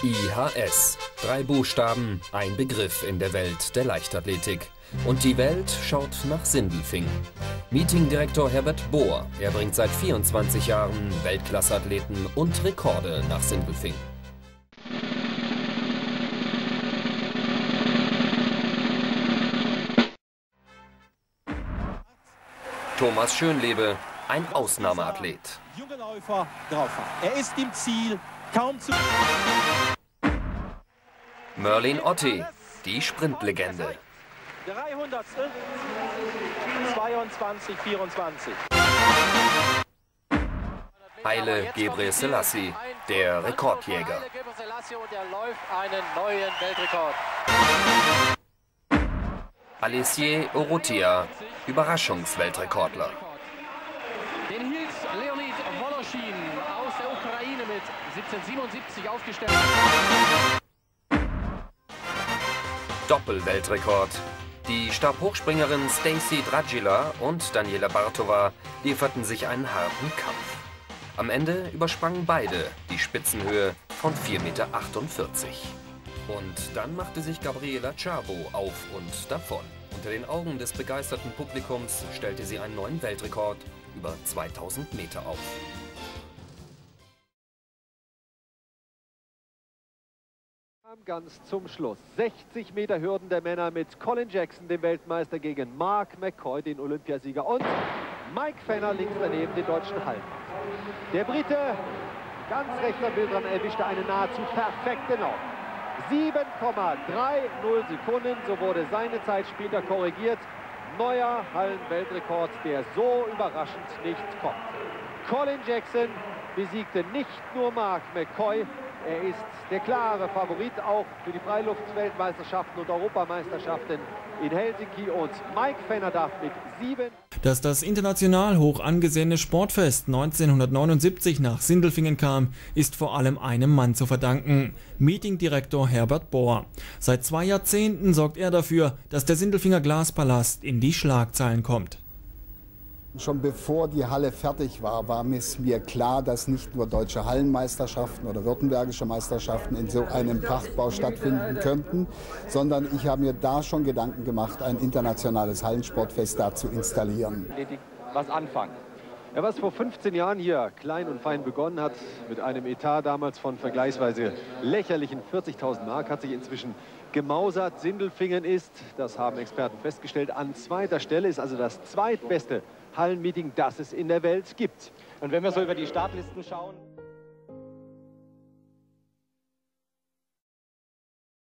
IHS. 3 Buchstaben, ein Begriff in der Welt der Leichtathletik. Und die Welt schaut nach Sindelfingen. Meetingdirektor Herbert Bohr, er bringt seit 24 Jahren Weltklasseathleten und Rekorde nach Sindelfingen. Thomas Schönlebe, ein Ausnahmeathlet. Junge Läufer drauf. Er ist im Ziel, kaum zu... Merlin Otti, die Sprintlegende. 300. 22:24. Haile Gebrselassie, der Rekordjäger. Haile Gebrselassie und er läuft einen neuen Weltrekord. Alessier Urrutia, Überraschungsweltrekordler. Den hielt Leonid Woloschin aus der Ukraine mit 1777 aufgestellt. Doppelweltrekord. Die Stabhochspringerin Stacy Dragila und Daniela Bartova lieferten sich einen harten Kampf. Am Ende übersprangen beide die Spitzenhöhe von 4,48 Meter. Und dann machte sich Gabriela Szabo auf und davon. Unter den Augen des begeisterten Publikums stellte sie einen neuen Weltrekord über 2000 Meter auf. Ganz zum Schluss. 60 Meter Hürden der Männer mit Colin Jackson, dem Weltmeister, gegen Mark McCoy, den Olympiasieger, und Mike Fenner links daneben, den deutschen Halbmeister. Der Brite, ganz rechts am Bildrand, erwischte eine nahezu perfekte Lauf. 7,30 Sekunden, so wurde seine Zeit später korrigiert. Neuer Hallenweltrekord, der so überraschend nicht kommt. Colin Jackson besiegte nicht nur Mark McCoy, er ist der klare Favorit auch für die Freiluft-Weltmeisterschaften und Europameisterschaften in Helsinki, und Mike Fenner darf mit 7... Dass das international hoch angesehene Sportfest 1979 nach Sindelfingen kam, ist vor allem einem Mann zu verdanken: Meetingdirektor Herbert Bohr. Seit 2 Jahrzehnten sorgt er dafür, dass der Sindelfinger Glaspalast in die Schlagzeilen kommt. Schon bevor die Halle fertig war, war es mir klar, dass nicht nur deutsche Hallenmeisterschaften oder württembergische Meisterschaften in so einem Prachtbau stattfinden könnten, sondern ich habe mir da schon Gedanken gemacht, ein internationales Hallensportfest da zu installieren. Was anfangen. Ja, was vor 15 Jahren hier klein und fein begonnen hat, mit einem Etat damals von vergleichsweise lächerlichen 40.000 Mark, hat sich inzwischen gemausert. Sindelfingen ist, das haben Experten festgestellt, an 2. Stelle, ist also das zweitbeste Hallenmeeting, das es in der Welt gibt. Und wenn wir so über die Startlisten schauen...